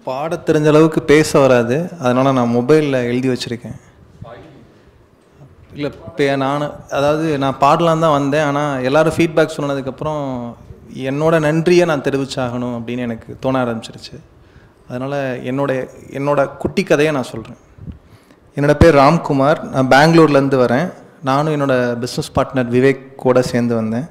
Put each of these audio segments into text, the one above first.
பாட தெரிஞ்ச அளவுக்கு பேச வராது, அதனால் நான் மொபைலில் எழுதி வச்சுருக்கேன். இல்லை இப்போ நான் பாடலாம் தான் வந்தேன். ஆனால் எல்லோரும் ஃபீட்பேக் சொன்னதுக்கப்புறம் என்னோட நன்றியை நான் தெரிவிச்சாகணும் அப்படின்னு எனக்கு தோண ஆரம்பிச்சிருச்சு. அதனால் என்னோட குட்டி கதையை நான் சொல்கிறேன். என்னோடய பேர் ராம்குமார். நான் பெங்களூர்லேருந்து வரேன். நானும் என்னோடய பிஸ்னஸ் பார்ட்னர் விவேக் கூட சேர்ந்து வந்தேன்.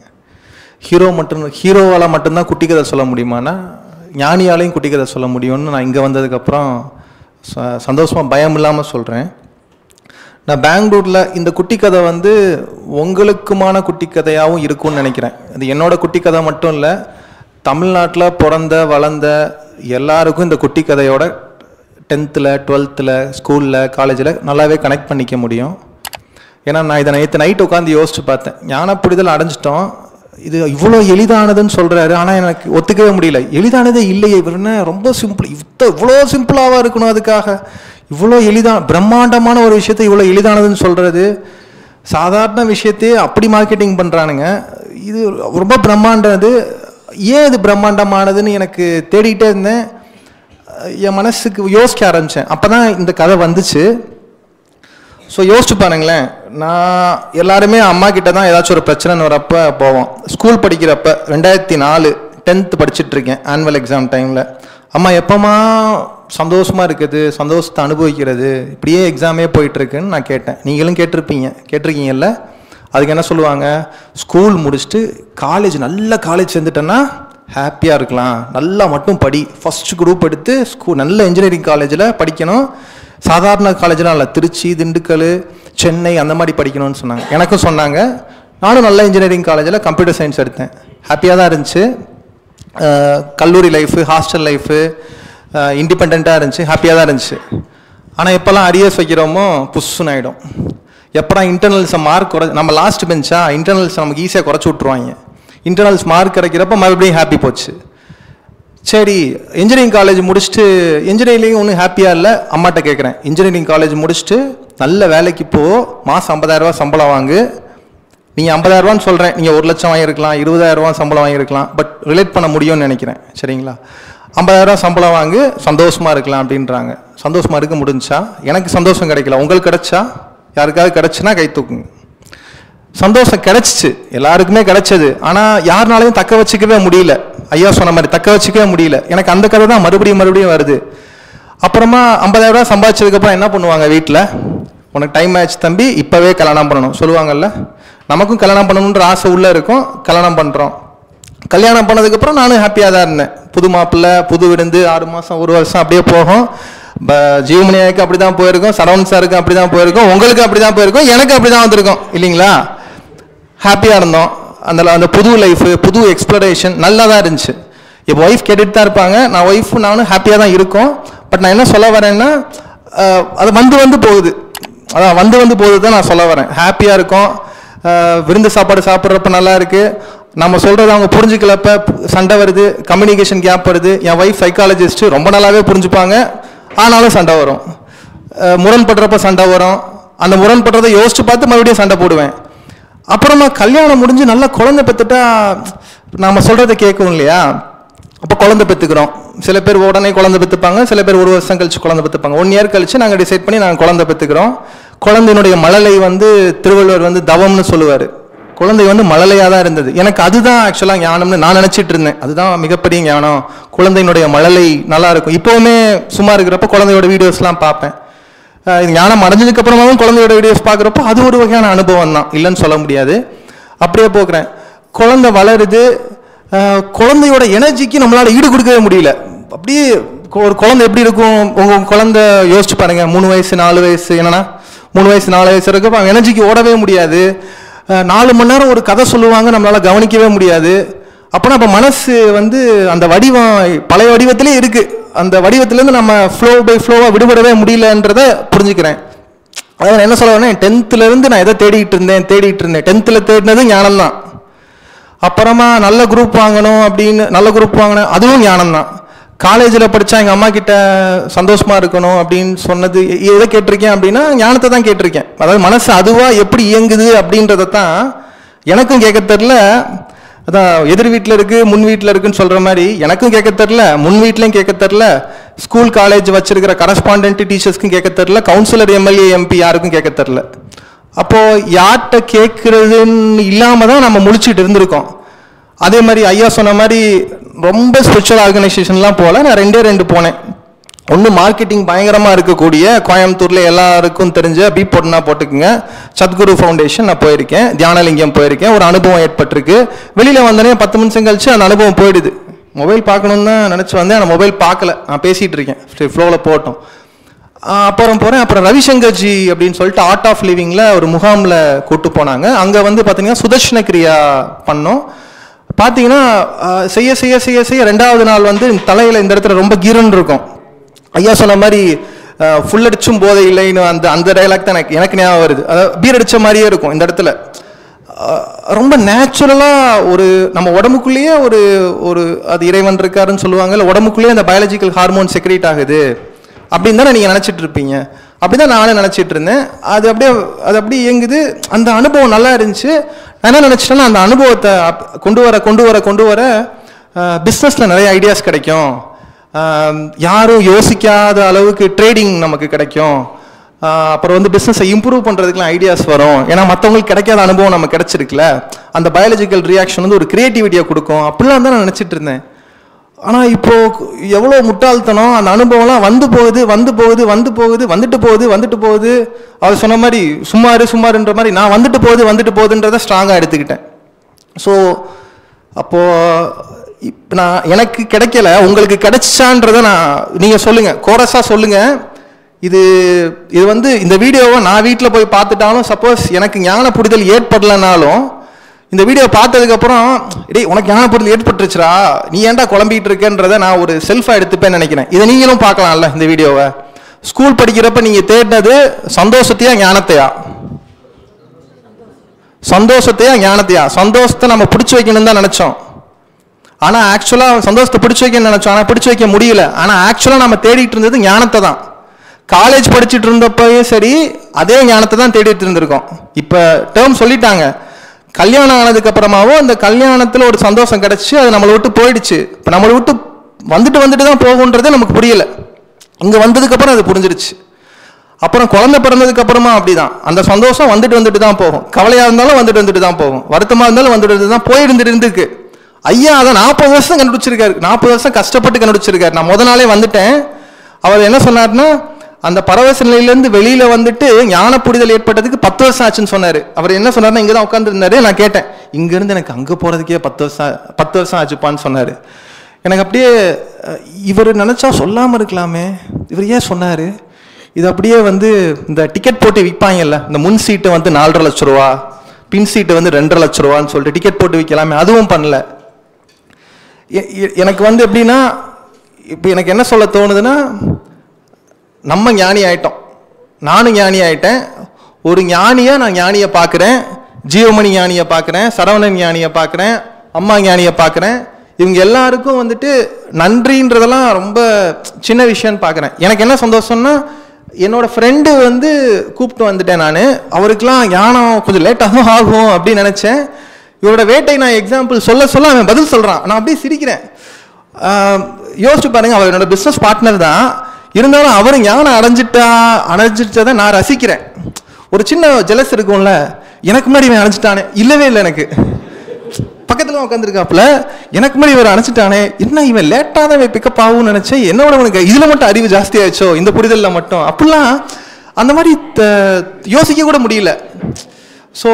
ஹீரோவால் மட்டும்தான் குட்டி கதை சொல்ல முடியுமானா ஞானியாலையும் குட்டி கதை சொல்ல முடியும்னு நான் இங்கே வந்ததுக்கப்புறம் சந்தோஷமாக பயம் இல்லாமல் சொல்கிறேன். நான் பெங்களூரில் இந்த குட்டி கதை உங்களுக்குமான குட்டி கதையாகவும் இருக்கும்னு நினைக்கிறேன். அது என்னோடய குட்டி கதை மட்டும் இல்லை, தமிழ்நாட்டில் பிறந்த வளர்ந்த எல்லாருக்கும் இந்த குட்டி கதையோட 10th 12th ஸ்கூலில் காலேஜில் நல்லாவே கனெக்ட் பண்ணிக்க முடியும். ஏன்னா நான் இதை நேற்று நைட்டு உட்காந்து யோசித்து பார்த்தேன். ஞான புரிதல் அடைஞ்சிட்டோம், இது இவ்வளோ எளிதானதுன்னு சொல்கிறாரு, ஆனால் எனக்கு ஒத்துக்கவே முடியல. எளிதானதே இல்லையே, இவர் என்ன ரொம்ப சிம்பிள், இவ்வளோ சிம்பிளாக இருக்கணும், அதுக்காக இவ்வளோ பிரம்மாண்டமான ஒரு விஷயத்தை இவ்வளோ எளிதானதுன்னு சொல்கிறது. சாதாரண விஷயத்தையே அப்படி மார்க்கெட்டிங் பண்ணுறானுங்க. இது ரொம்ப பிரம்மாண்டது. ஏன் இது பிரம்மாண்டமானதுன்னு எனக்கு தேடிக்கிட்டே இருந்தேன். என் மனசுக்கு யோசிக்க ஆரம்பித்தேன். அப்போ தான் இந்த கதை வந்துச்சு. ஸோ யோசிச்சு பாருங்களேன், நான் எல்லாருமே அம்மா கிட்ட தான் ஏதாச்சும் ஒரு பிரச்சனைன்னு வரப்போ போவோம். ஸ்கூல் படிக்கிறப்ப 2004 10th படிச்சுட்ருக்கேன். ஆனுவல் எக்ஸாம் டைமில் அம்மா எப்போமா சந்தோஷமாக இருக்குது, சந்தோஷத்தை அனுபவிக்கிறது, இப்படியே எக்ஸாமே போயிட்டுருக்குன்னு நான் கேட்டேன். நீங்களும் கேட்டிருக்கீங்கல்ல. அதுக்கு என்ன சொல்லுவாங்க, ஸ்கூல் முடிச்சுட்டு நல்ல காலேஜ் சேர்ந்துட்டேன்னா ஹாப்பியாக இருக்கலாம், நல்லா மட்டும் படி, ஃபஸ்ட் குரூப் எடுத்து நல்ல இன்ஜினியரிங் காலேஜில் படிக்கணும், சாதாரண காலேஜெலாம் இல்லை, திருச்சி, திண்டுக்கல், சென்னை அந்த மாதிரி படிக்கணும்னு சொன்னாங்க. எனக்கும் சொன்னாங்க. நானும் நல்ல இன்ஜினியரிங் காலேஜில் கம்ப்யூட்டர் சயின்ஸ் எடுத்தேன். ஹாப்பியாக தான் இருந்துச்சு. கல்லூரி லைஃபு, ஹாஸ்டல் லைஃபு இண்டிபெண்ட்டாக இருந்துச்சு, ஹாப்பியாக தான் இருந்துச்சு. ஆனால் எப்போல்லாம் அரியர்ஸ் வைக்கிறோமோ புஷ்ஷுன்னு ஆகிடும். எப்படா இன்டர்னல்ஸை மார்க் நம்ம லாஸ்ட் பெஞ்சா இன்டர்னல்ஸ் நமக்கு ஈஸியாக குறைச்சி விட்ருவாங்க. இன்டர்னல்ஸ் மார்க் கிடைக்கிறப்ப மறுபடியும் ஹாப்பி போச்சு. சரி, இன்ஜினியரிங் காலேஜ் முடிச்சுட்டு இன்ஜினியரிங் ஒன்றும் ஹாப்பியாக இல்லை. அம்மாட்ட கேட்குறேன், இன்ஜினியரிங் காலேஜ் முடிச்சுட்டு நல்ல வேலைக்கு போ, மாதம் 50,000 சம்பளம் வாங்கு. நீங்கள் 50,000 சொல்கிறேன், நீங்கள் 1 லட்சம் வாங்கியிருக்கலாம், 20,000 சம்பளம் வாங்கியிருக்கலாம், பட் ரிலேட் பண்ண முடியும்னு நினைக்கிறேன். சரிங்களா, 50,000 சம்பளம் வாங்கு, சந்தோஷமாக இருக்கலாம் அப்படின்றாங்க. சந்தோஷமாக இருக்க முடிஞ்சா? எனக்கு சந்தோஷம் கிடைக்கல. உங்களுக்கு கிடைச்சா? யாருக்காவது கிடைச்சுன்னா கை தூக்குங்க. சந்தோஷம் கிடைச்சிச்சு, எல்லாருக்குமே கிடைச்சது. ஆனால் யாருனாலையும் தக்க வச்சுக்கவே முடியல. ஐயா சொன்ன மாதிரி தக்க வச்சுக்கவே முடியல. எனக்கு அந்த கதை தான் மறுபடியும் வருது. அப்புறமா 50,000 சம்பாதிச்சதுக்கப்புறம் என்ன பண்ணுவாங்க வீட்டில், உனக்கு டைம் ஆயிடுச்சு தம்பி, இப்போவே கல்யாணம் பண்ணணும் சொல்லுவாங்கல்ல. நமக்கும் கல்யாணம் பண்ணணுன்ற ஆசை உள்ளே இருக்கும். கல்யாணம் பண்ணுறோம். கல்யாணம் பண்ணதுக்கப்புறம் நானும் ஹாப்பியாக தான் இருந்தேன். புது மாப்பிள்ளை, புது விருந்து, 6 மாதம் 1 வருஷம் அப்படியே போகும். ஜீவமணியாவுக்கு அப்படி தான் போயிருக்கோம், சரவணன் சாருக்கு அப்படி தான் போயிருக்கோம், உங்களுக்கு அப்படி தான் போயிருக்கோம், எனக்கு அப்படி தான் வந்திருக்கோம் இல்லைங்களா. ஹாப்பியாக இருந்தோம். அந்த புது லைஃபு, புது எக்ஸ்ப்ளரேஷன் நல்லா தான் இருந்துச்சு. இப்போ ஒய்ஃப் கேட்டுட்டு தான் இருப்பாங்க, நானும் ஹாப்பியாக தான் இருக்கோம். பட் நான் என்ன சொல்ல வரேன்னா, அது வந்து போகுது. அதான் வந்து போகுது தான் நான் சொல்ல வரேன். ஹாப்பியாக இருக்கோம், விருந்து சாப்பாடு சாப்பிட்றப்ப நல்லா இருக்குது. நம்ம சொல்கிறது அவங்க புரிஞ்சுக்கலப்ப சண்டை வருது, கம்யூனிகேஷன் கேப் வருது. என் ஒய்ஃப் சைக்காலஜிஸ்ட்டு, ரொம்ப நல்லாவே புரிஞ்சுப்பாங்க, ஆனாலும் சண்டை வரும். முரண்படுறப்ப சண்டை வரும். அந்த முரண்படுறதை யோசிச்சு பார்த்து மறுபடியும் சண்டை போடுவேன். அப்புறமா கல்யாணம் முடிஞ்சு நல்லா குழந்தை பெற்றுட்டா நம்ம சொல்கிறத கேட்கும் இல்லையா. அப்போ குழந்தை பெற்றுக்கிறோம். சில பேர் உடனே குழந்தை பெற்றுப்பாங்க, சில பேர் 1 வருஷம் கழிச்சு குழந்தை பெற்றுப்பாங்க. 1 இயர் கழிச்சு நாங்கள் டிசைட் பண்ணி நாங்கள் குழந்தை பெற்றுக்கிறோம். குழந்தையினுடைய மழலை திருவள்ளுவர் தவம்னு சொல்லுவார். குழந்தை மழலையாக தான் இருந்தது. எனக்கு அதுதான் ஆக்சுவலாக ஞானம்னு நான் நினச்சிட்டு இருந்தேன். அதுதான் மிகப்பெரிய ஞானம். குழந்தையினுடைய மழலை நல்லா இருக்கும். இப்போவுமே சும்மா இருக்கிறப்ப குழந்தையோட வீடியோஸ்லாம் பார்ப்பேன். இது ஞானம் அடைஞ்சதுக்கு அப்புறமாவும் குழந்தையோட வீடியோஸ் பார்க்குறப்போ அது ஒரு வகையான அனுபவம் தான், இல்லைன்னு சொல்ல முடியாது. அப்படியே போக்குறேன். குழந்தை வளருது. குழந்தையோட எனர்ஜிக்கு நம்மளால் ஈடு கொடுக்கவே முடியல. அப்படியே ஒரு குழந்தை எப்படி இருக்கும், உங்கள் குழந்தை யோசிச்சு பாருங்கள். 3 வயசு 4 வயசு, என்னன்னா 3 வயசு 4 வயசு இருக்கப்போ எனர்ஜிக்கு ஓடவே முடியாது. 4 மணி நேரம் ஒரு கதை சொல்லுவாங்க, நம்மளால் கவனிக்கவே முடியாது. அப்போனா இப்போ மனசு அந்த வடிவம் பழைய வடிவத்திலே இருக்குது. அந்த வடிவத்திலேருந்து நம்ம ஃப்ளோவாக விடுபடவே முடியலன்றதை புரிஞ்சுக்கிறேன். அதாவது என்ன சொல்ல வரேன், 10th நான் எதை தேடிட்டு இருந்தேன். 10th தேடினது ஞானம் தான். அப்புறமா நல்ல குரூப் வாங்கணும் அப்படின்னு நல்ல குரூப் வாங்கினேன், அதுவும் ஞானம் தான். காலேஜில் படித்தா எங்கள் அம்மா கிட்ட சந்தோஷமாக இருக்கணும் அப்படின்னு சொன்னது எதை கேட்டிருக்கேன் அப்படின்னா ஞானத்தை தான் கேட்டிருக்கேன். அதாவது மனசு அதுவாக எப்படி இயங்குது அப்படின்றத தான் எனக்கும் கேட்க தெரில. அதான் எதிர் வீட்டில் இருக்குது முன் வீட்டில் இருக்குன்னு சொல்கிற மாதிரி எனக்கும் கேட்க தெரில, முன் வீட்லையும் கேட்க தெரில, ஸ்கூல் காலேஜ் வச்சிருக்கிற கரஸ்பாண்டன்ட் டீச்சர்ஸ்க்கும் கேட்க தெரில, கவுன்சிலர் எம்எல்ஏ எம்பி யாருக்கும் கேட்க தெரில. அப்போது யார்கிட்ட கேட்குறதுன்னு இல்லாமல் தான் நம்ம முழிச்சிட்டு இருந்திருக்கோம். அதே மாதிரி ஐயா சொன்ன மாதிரி ரொம்ப ஸ்பிரிச்சுவல் ஆர்கனைசேஷன்லாம் போகல, நான் 2 போனேன். ஒன்று மார்க்கெட்டிங் பயங்கரமாக இருக்கக்கூடிய கோயம்புத்தூரில் எல்லாருக்கும் தெரிஞ்ச போட்டுனா போட்டுக்குங்க சத்குரு ஃபவுண்டேஷன் நான் போயிருக்கேன், தியானலிங்கம் போயிருக்கேன். ஒரு அனுபவம் ஏற்பட்டிருக்கு. வெளியில் வந்தோடனே 10 நிமிஷம் கழிச்சு அந்த அனுபவம் போயிடுது. மொபைல் பார்க்கணுன்னு தான் நினச்சி வந்தேன், ஆனால் மொபைல் பார்க்கல, நான் பேசிகிட்டு இருக்கேன், ஃப்ளோவில் போட்டோம். அப்புறம் போகிறேன். அப்புறம் ரவிசங்கர்ஜி அப்படின்னு சொல்லிட்டு ஆர்ட் ஆஃப் லிவிங்கில் ஒரு முகாமில் கூட்டு போனாங்க. அங்கே வந்து பார்த்தீங்கன்னா சுதர்ஷன கிரியா பண்ணோம். பார்த்தீங்கன்னா செய்ய செய்ய செய்ய செய்ய 2வது நாள் வந்து தலையில் இந்த இடத்துல ரொம்ப கீரன் இருக்கும். ஐயா சொன்ன மாதிரி ஃபுல் அடிச்சும் போதை இல்லைன்னு அந்த டைலாக் தான் எனக்கு ஞாபகம் வருது. அதாவது பீர் அடித்த மாதிரியே இருக்கும் இந்த இடத்துல. ரொம்ப நேச்சுரலாக ஒரு நம்ம உடம்புக்குள்ளேயே ஒரு அது இறைவன் இருக்காருன்னு சொல்லுவாங்க, இல்லை உடம்புக்குள்ளேயே அந்த பயாலஜிக்கல் ஹார்மோன் செக்ரேட் ஆகுது அப்படின்னு தானே நீங்கள் நினச்சிட்டு இருப்பீங்க. அப்படி தான் நானே நினச்சிட்டு இருந்தேன். அது அப்படியே இயங்குது. அந்த அனுபவம் நல்லா இருந்துச்சு. நான் என்ன நினச்சிட்டேன்னா, அந்த அனுபவத்தை கொண்டு வர பிஸ்னஸில் நிறைய ஐடியாஸ் கிடைக்கும், யாரும் யோசிக்காத அளவுக்கு ட்ரேடிங் நமக்கு கிடைக்கும், அப்புறம் வந்து பிஸ்னஸை இம்ப்ரூவ் பண்ணுறதுக்குலாம் ஐடியாஸ் வரும். ஏன்னா மற்றவங்களுக்கு கிடைக்காத அனுபவம் நமக்கு கிடைச்சிருக்குல்ல, அந்த பயாலஜிக்கல் ரியாக்ஷன் வந்து ஒரு கிரியேட்டிவிட்டியை கொடுக்கும். அப்படிலாம் தான் நான் நினச்சிட்டு இருந்தேன். ஆனால் இப்போது எவ்வளோ முட்டாள்தனம், அந்த அனுபவம்லாம் வந்துட்டு போகுது. அவர் சொன்ன மாதிரி சும்மாருன்ற மாதிரி நான் வந்துட்டு போகுதுன்றதை ஸ்ட்ராங்காக எடுத்துக்கிட்டேன். ஸோ அப்போது இப்போ எனக்கு கிடைக்கல, உங்களுக்கு கிடைச்சான்றதை நீங்கள் சொல்லுங்கள், கோரஸாக சொல்லுங்கள். இது வந்து இந்த வீடியோவை நான் வீட்டில் போய் பார்த்துட்டாலும், சப்போஸ் எனக்கு ஞான புரிதல் ஏற்படலைனாலும், இந்த வீடியோ பார்த்ததுக்கப்புறம் டேய் உனக்கு ஞான புரிதல் ஏற்பட்டுருச்சுரா, நீ ஏன்டா குழம்பிட்டு இருக்கன்றதை நான் ஒரு செல்ஃபாக எடுத்துப்பேன்னு நினைக்கிறேன். இதை நீங்களும் பார்க்கலாம்ல இந்த வீடியோவை. ஸ்கூல் படிக்கிறப்ப நீங்கள் தேடினது சந்தோஷத்தையா ஞானத்தையா? சந்தோஷத்தை நம்ம பிடிச்சி வைக்கணும்னு தான் நினச்சோம். ஆனால் ஆக்சுவலாக சந்தோஷத்தை பிடிச்சி வைக்கணும்னு நினச்சோம், ஆனால் பிடிச்சி வைக்க முடியல. ஆனால் ஆக்சுவலாக நம்ம தேடிட்டு இருந்தது ஞானத்தை தான். காலேஜ் படிச்சுட்டு இருந்தப்பயும் சரி அதே ஞானத்தை தான் தேடிட்டு இருந்திருக்கோம். இப்போ டேர்ம் சொல்லிட்டாங்க, கல்யாணம் ஆனதுக்கு அப்புறமாவும் அந்த கல்யாணத்தில் ஒரு சந்தோஷம் கிடைச்சி அது நம்மளை விட்டு போயிடுச்சு. இப்போ நம்மளை விட்டு வந்துட்டு தான் போகுன்றதே நமக்கு புரியல. இங்கே வந்ததுக்கப்புறம் அது புரிஞ்சிருச்சு. அப்புறம் குழந்தை பிறந்ததுக்கு அப்புறமா அப்படிதான், அந்த சந்தோஷம் வந்துட்டு தான் போகும். கவலையாக இருந்தாலும் வந்துட்டு தான் போகும், வருத்தமாக இருந்தாலும் வந்துட்டு தான் போயிருந்துருக்கு. ஐயா அதை 40 வருஷம் கண்டுபிடிச்சிருக்காரு, 40 வருஷம் கஷ்டப்பட்டு கண்டுபிடிச்சிருக்காரு. நான் முத நாளே வந்துட்டேன். அவர் என்ன சொன்னார்னா, அந்த பரவச நிலையிலேருந்து வெளியில் வந்துட்டு ஞான புரிதல் ஏற்பட்டதுக்கு 10 வருஷம் ஆச்சுன்னு சொன்னார். அவர் என்ன சொன்னார்னா, இங்கே தான் உட்காந்துருந்தாரு. நான் கேட்டேன், இங்கேருந்து எனக்கு அங்கே போகிறதுக்கே 10 வருஷம் ஆச்சுப்பான்னு சொன்னார். எனக்கு அப்படியே இவர் நினச்சா சொல்லாமல் இருக்கலாமே, இவர் ஏன் சொன்னார்? இது அப்படியே வந்து இந்த டிக்கெட் போட்டு விற்பாங்கல்ல, இந்த முன் சீட்டு வந்து 4.5 லட்ச ரூபா, பின் சீட்டு வந்து 2.5 லட்ச ரூபான்னு சொல்லிட்டு டிக்கெட் போட்டு விற்கலாமே, அதுவும் பண்ணல. எனக்கு வந்து எப்படின்னா, இப்போ எனக்கு என்ன சொல்ல தோணுதுன்னா, நம்ம ஞானி ஆயிட்டோம், நானும் ஞானி ஆயிட்டேன். ஒரு ஞானியை நான் ஞானியை பார்க்குறேன், ஜீவமணி ஞானியை பார்க்குறேன், சரவணன் ஞானியை பார்க்குறேன், அம்மா ஞானியை பார்க்குறேன். இவங்க எல்லாருக்கும் வந்துட்டு நன்றின்றதெல்லாம் ரொம்ப சின்ன விஷயம்னு பார்க்குறேன். எனக்கு என்ன சந்தோஷம்னா, என்னோட ஃப்ரெண்டு வந்து கூப்பிட்டு வந்துட்டேன் நான். அவருக்கெல்லாம் ஞானம் கொஞ்சம் லேட்டாக தான் ஆகும் அப்படின்னு நினச்சேன். இவரோட வேட்டை நான் எக்ஸாம்பிள் சொல்ல அவன் பதில் சொல்கிறான். நான் அப்படியே சிரிக்கிறேன். யோசிச்சு பாருங்க, அவர் என்னோட பிஸ்னஸ் பார்ட்னர் தான், இருந்தாலும் அவர் ஞானம் அடைஞ்சிட்டதை நான் ரசிக்கிறேன். ஒரு சின்ன ஜெலஸ் இருக்கும்ல, எனக்கு முன்னாடி இவன் அணைச்சிட்டானே, இல்லவே இல்லை, எனக்கு பக்கத்தில் உட்காந்துருக்காப்புல, எனக்கு முன்னாடி இவர் அணைச்சிட்டானே, என்ன இவன் லேட்டாக தான் பிக்கப் ஆகும்னு நினச்சேன், என்னோட உனக்கு இதில் மட்டும் அறிவு ஜாஸ்தியாச்சோ, இந்த புரிதலில் மட்டும், அப்படிலாம் அந்த மாதிரி யோசிக்க கூட முடியல. ஸோ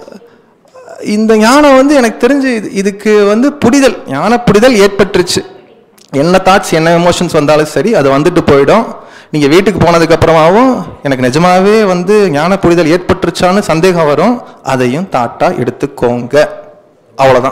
இந்த ஞானம் வந்து எனக்கு தெரிஞ்சு இதுக்கு வந்து புரிதல், ஞான புரிதல் ஏற்பட்டுருச்சு. என்ன தாட்ஸ் என்ன எமோஷன்ஸ் வந்தாலும் சரி அது வந்துட்டு போயிடும். நீங்கள் வீட்டுக்கு போனதுக்கு அப்புறமாவும் எனக்கு நிஜமாவே வந்து ஞான புரிதல் ஏற்பட்டுருச்சான்னு சந்தேகம் வரும், அதையும் தாட்டாக எடுத்துக்கோங்க. அவ்வளோதான்.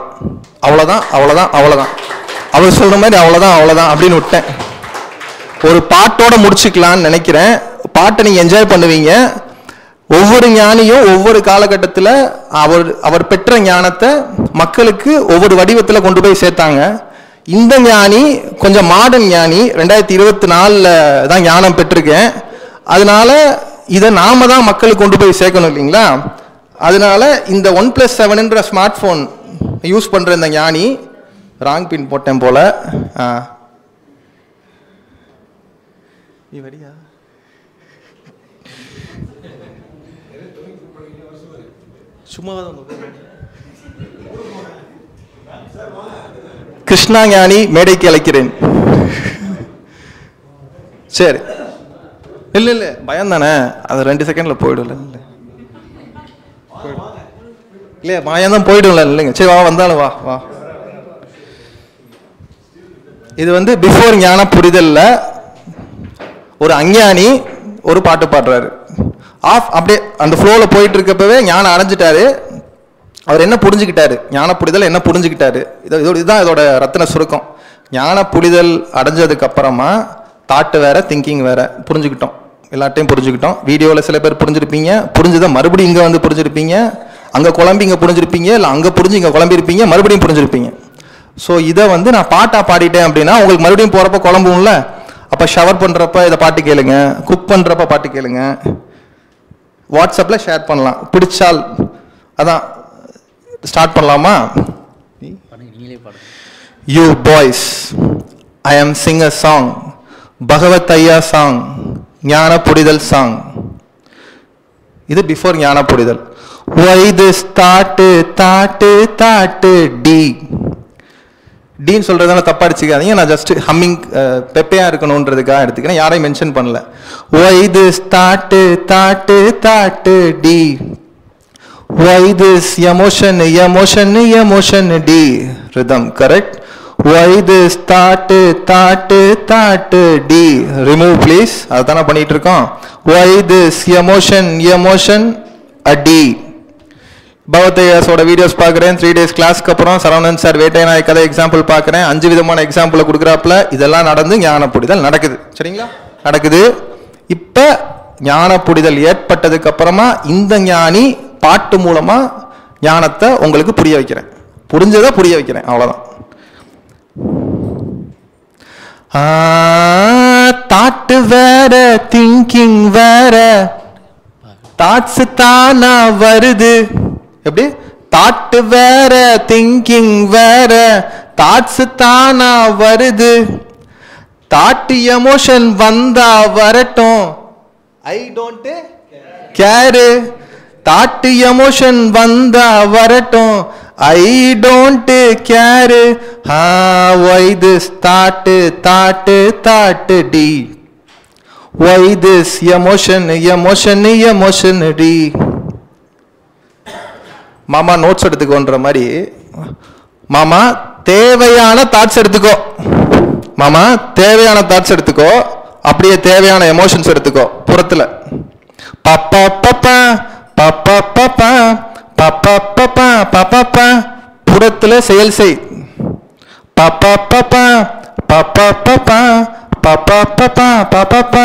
அவர் சொல்கிற மாதிரி அவ்வளோதான் அப்படின்னு விட்டேன். ஒரு பாட்டோட முடிச்சுக்கலான்னு நினைக்கிறேன். பாட்டை நீங்கள் என்ஜாய் பண்ணுவீங்க. ஒவ்வொரு ஞானியும் ஒவ்வொரு காலகட்டத்தில் அவர் பெற்ற ஞானத்தை மக்களுக்கு ஒவ்வொரு வடிவத்தில் கொண்டு போய் சேர்த்தாங்க. இந்த ஞானி கொஞ்சம் மாடர்ன் ஞானி, 2024 தான் ஞானம் பெற்றிருக்கேன். அதனால இதை நாம தான் மக்களுக்கு கொண்டு போய் சேர்க்கணும் இல்லைங்களா? அதனால இந்த 1+7 ஸ்மார்ட் ஃபோன் யூஸ் பண்ணுற இந்த ஞானி, ராங் பின் போட்டேன் போல, நீ வரியா? சும்மா கிருஷ்ணா ஞானி மேடைக்கு அழைக்கிறேன். சரி, இல்லை இல்லை பயம் தானே, அது 2 செகண்ட்ல போயிடும்ல. இல்லையா பயம் தான் போயிடும்ல இல்லைங்க. சரி வா, வந்தாலும் வா வா. இது வந்து பிஃபோர் ஞான புரிதல்ல ஒரு அஞ்ஞானி ஒரு பாட்டு பாடுறாரு. அப்படியே அந்த ஃப்ளோவில் போயிட்டு இருக்கப்பவே ஞானம் அடைஞ்சிட்டாரு. அவர் என்ன புரிஞ்சுக்கிட்டாரு, ஞான புரிதல் என்ன புரிஞ்சுக்கிட்டாரு, இதுதான் இதோட ரத்தின சுருக்கம். ஞான புரிதல் அடைஞ்சதுக்கு அப்புறமா தாட்டு வேற திங்கிங் வேற புரிஞ்சுக்கிட்டோம், எல்லாத்தையும் புரிஞ்சுக்கிட்டோம். வீடியோவில் சில பேர் புரிஞ்சிருப்பீங்க, புரிஞ்சுதான் மறுபடியும் இங்கே வந்து புரிஞ்சிருப்பீங்க, அங்கே குழம்பி இங்கே புரிஞ்சிருப்பீங்க, இல்லை அங்கே புரிஞ்சு இங்கே குழம்பிருப்பீங்க, மறுபடியும் புரிஞ்சிருப்பீங்க. ஸோ இதை வந்து நான் பாட்டாக பாடிட்டேன் அப்படின்னா உங்களுக்கு மறுபடியும் போகிறப்ப குழம்பும்ல. அப்போ ஷவர் பண்ணுறப்ப இதை பாட்டு கேளுங்க, குக் பண்ணுறப்ப பாட்டு கேளுங்க, வாட்ஸ்அப்பில் ஷேர் பண்ணலாம் பிடிச்சால். அதான் ஸ்டார்ட் பண்ணலாமா? யூ பாய்ஸ், ஐ ஆம் சிங் அ சாங், பகவத் ஐயா சாங், ஞான புரிதல் சாங். இது பிஃபோர் ஞான புரிதல். Why this தாட்டு தாட்டு தாட்டு டி டின்னு சொல்றதால தப்பா அடிச்சுக்காதீங்க. நான் ஜஸ்ட் ஹம்மிங் பெப்பையா இருக்கணும்ன்றதுக்காக எடுத்துக்கிறேன், யாரையும் மென்ஷன் பண்ணல. Why this தாட்டு தாட்டு தாட்டு டி, Why this emotion emotion emotion டி rhythm correct. Why this தாட்டு தாட்டு தாட்டு டி remove please, அதான பண்ணிட்டு இருக்கோம். Why this emotion emotion a டி. பகவத்தையாஸோட வீடியோஸ் பார்க்குறேன், 3 days கிளாஸ்க்கு அப்புறம் சரவணன் சார் வேட்டை நாய் கதை எக்ஸாம்பிள் பார்க்குறேன், 5 விதமான எக்ஸாம்பிளை கொடுக்குறாப்புல. இதெல்லாம் நடந்து ஞான புரிதல் நடக்குது. சரிங்களா? நடக்குது. இப்போ ஞான புரிதல் ஏற்பட்டதுக்கு அப்புறமா இந்த ஞானி பாட்டு மூலமா ஞானத்தை உங்களுக்கு புரிய வைக்கிறேன், புரிஞ்சதை புரிய வைக்கிறேன், அவ்வளோதான். தாட்டு வேற திங்கிங் வேற, தாட்ஸ் தானா வருது. எப்படி? தாட்டு வேற திங்கிங் வேற, தாட்ஸ் தானா வருது. தாட்டு எமோஷன் வந்தா வரட்டும், ஐ டோன்ட் கேர். தாட்டு எமோஷன் வந்தா வரட்டும், I don't care. why this தாட்டு தாட்டு தாட்டு டி, why this emotion emotion emotion டி. மாமா நோட்ஸ் எடுத்துக்கோன்ற மாதிரி, மாமா தேவையான தாட்ஸ் எடுத்துக்கோ, மாமா தேவையான தாட்ஸ் எடுத்துக்கோ, அப்படியே தேவையான எமோஷன்ஸ் எடுத்துக்கோ. புறத்துல பாப்பா பாப்பா பாப்பா பாப்பா பாப்பா பாப்பா பாப்பா, புறத்துல செயல் செய். பாப்பா பாப்பா பாப்பா பாப்பா பாப்பா பாப்பா பாப்பா.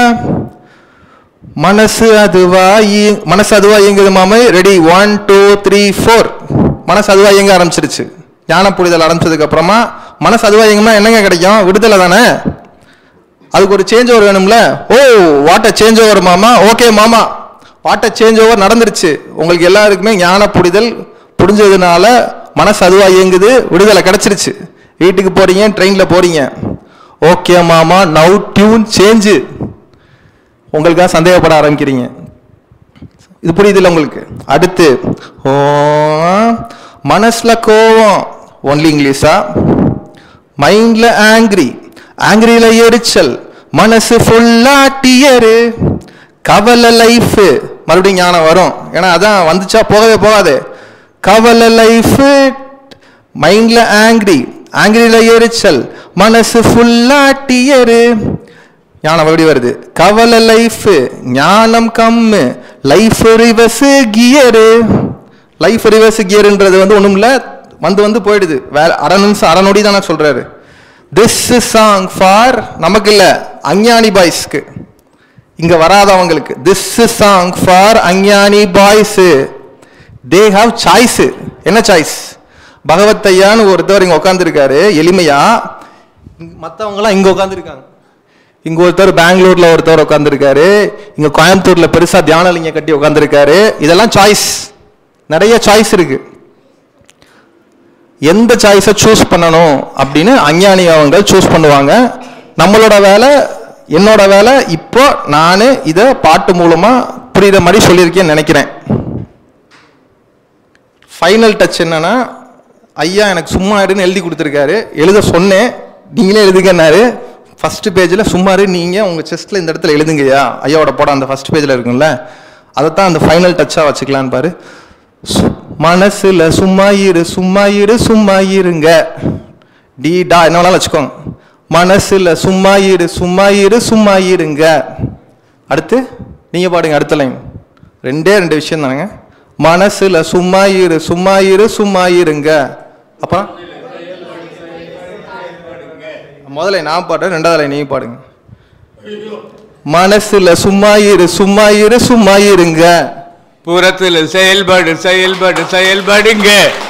மனசு அதுவா இயங்குது மாமே. ரெடி, 1 2 3 4. மனசு அதுவா இயங்க ஆரம்பிச்சிருச்சு. ஞான புரிதல் ஆரம்பிச்சதுக்கு அப்புறமா மனசு அதுவா இயங்குமா என்னங்க கிடைக்கும்? விடுதலை தானே. அதுக்கு ஒரு சேஞ்ச் ஓவர் வேணும்ல. Oh what a change over மாமா. ஓகே மாமா, வாட் அ சேஞ்ச் ஓவர் நடந்துருச்சு. உங்களுக்கு எல்லாருக்குமே ஞான புரிதல் புரிஞ்சதுனால மனசு அதுவா இயங்குது, விடுதலை கிடைச்சிருச்சு. வீட்டுக்கு போறீங்க, ட்ரெயின்ல போறீங்க. ஓகே மாமா, நவ் டியூன் சேஞ்சு. உங்களுக்காக சந்தேகப்பட ஆரம்பிக்கிறீங்க. இது புரியுது இல்லை உங்களுக்கு? அடுத்து மனசுல கோவம், ஒன்லி இங்கிலீஷா. மைண்ட்ல ஆங்கிரி, ஆங்கிரியில எரிச்சல், மனசு ஃபுல்லா டியரு, கவலை லைஃப். மறுபடியும் ஞானம் வரும், ஏன்னா அதான் வந்துச்சா போகவே போகாது. கவலை லைஃப், மைண்ட்ல ஆங்கிரி, ஆங்கிரியில எரிச்சல், மனசு ஃபுல்லா டியரு. ஞானம் எப்படி வருது? கவலை லைஃப், ஞானம் கம்மு, life reverse gear. Life reverse கியர்ன்றது வந்து ஒன்றும் இல்லை, வந்து போயிடுது. வேற அரை நிமிஷம் அரை நொடி தானே சொல்றாரு. திஸ் சாங் ஃபார் நமக்கு இல்லை, அஞ்ஞானி பாய்ஸ்க்கு, இங்க வராதவங்களுக்கு. திஸ் சாங் ஃபார் அஞ்ஞானி பாய்ஸ். They have choice. என்ன சாய்ஸ்? பகவத்தையான்னு ஒருத்தவர் இங்க உட்காந்துருக்காரு எளிமையா, மற்றவங்களாம் இங்க உட்காந்துருக்காங்க. இங்க ஒருத்தர் பெங்களூர்ல ஒருத்தவர் உட்காந்துருக்காரு, இங்க கோயம்புத்தூர்ல பெருசா தியானலிங்க கட்டி உட்காந்துருக்காரு. இதெல்லாம் சாய்ஸ், நிறைய சாய்ஸ் இருக்கு. எந்த சாய்ஸை சூஸ் பண்ணணும் அப்படின்னு அஞ்ஞானி அவங்க சூஸ் பண்ணுவாங்க. நம்மளோட வேலை என்னோட வேலை இப்போ நான் இதை பாட்டு மூலமாக புரியுற மாதிரி சொல்லியிருக்கேன்னு நினைக்கிறேன். ஃபைனல் டச் என்னன்னா, ஐயா எனக்கு சும்மா இருன்னு எழுதி கொடுத்துருக்காரு. எழுத சொன்னேன், நீங்களே எழுதுங்கன்னாரு. ஃபஸ்ட்டு பேஜில் சும்மாரு நீங்கள் உங்கள் செஸ்ட்டில் இந்த இடத்துல எழுதுங்கய்யா, ஐயாவோட படம் அந்த ஃபஸ்ட் பேஜில் இருக்குங்கள, அதைத்தான் அந்த ஃபைனல் டச்சாக வச்சுக்கலான்னு பாரு. மனசில் சும்மா இரு சும்மா இரு சும்மா இருங்க, டி டா என்ன வேணாலும் வச்சுக்கோங்க. மனசில் சும்மா இரு சும்மா இரு சும்மா இருங்க. அடுத்து நீங்கள் பாடுங்க அடுத்த லைன். 2 விஷயம் தானுங்க. மனசில் சும்மா இரு சும்மா இரு சும்மா இருங்க. அப்புறம் முதல்ல நான் பாடுறேன், 2வது லைன் நீங்கள் பாடுங்க. மனசில் சும்மா இரு சும்மா இரு சும்மா இருங்க. புறத்தில் செயல்பாடு செயல்பாடு செயல்பாடுங்க.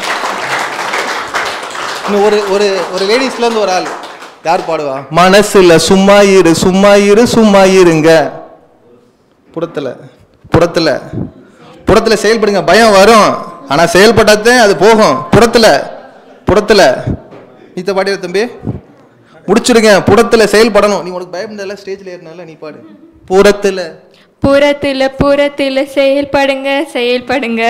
ஒரு ஒரு ஒரு லேடிஸ்லேருந்து ஒரு ஆள் யார் பாடுவா? மனசில் சும்மா இரு சும்மா இரு சும்மா இருங்க. புறத்தில் புறத்தில் புறத்தில் செயல்படுங்க. பயம் வரும், ஆனால் செயல்பட்டாதே அது போகும். புறத்தில் புறத்தில் நீத்த பாடிய தம்பி முடிச்சிருங்க. புறத்தில் செயல்படணும். நீ உனக்கு பயப்படல, ஸ்டேஜில் ஏறினால நீ பாடு. புறத்தில் புறத்தில் புறத்தில் செயல்படுங்க செயல்படுங்க.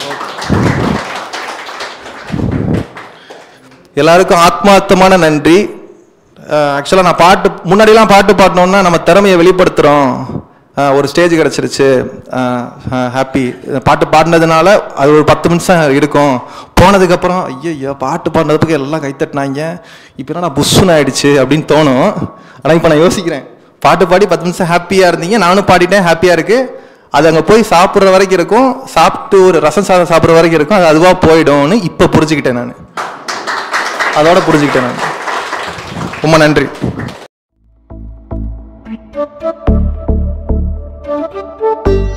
எல்லாருக்கும் ஆத்மார்த்தமான நன்றி. ஆக்சுவலாக நான் பாட்டு முன்னாடிலாம் பாட்டு பாடினோன்னா நம்ம திறமையை வெளிப்படுத்துகிறோம், ஒரு ஸ்டேஜ் கிடச்சிருச்சு, ஹாப்பி. பாட்டு பாடினதுனால அது ஒரு 10 நிமிஷம் இருக்கும். போனதுக்கப்புறம் ஐயோ பாட்டு பாடினதுக்கு எல்லாம் கைத்தட்டினாங்க, இப்போ என்ன புஷ்ஷுன்னு ஆயிடுச்சு அப்படின்னு தோணும். ஆனால் இப்போ நான் யோசிக்கிறேன், பாட்டு பாடி 10 நிமிஷம் ஹாப்பியாக இருந்தீங்க, நானும் பாடிட்டேன், ஹாப்பியாக இருக்குது. அது அங்கே போய் சாப்பிட்ற வரைக்கும் இருக்கும், சாப்பிட்டு ஒரு ரசம் சாதம் சாப்பிட்ற வரைக்கும் இருக்கும், அது அதுவாக போயிடும்னு இப்போ புரிஞ்சுக்கிட்டேன். நான் அதோட புரிஞ்சுக்கிட்டேன். நான் ரொம்ப நன்றி.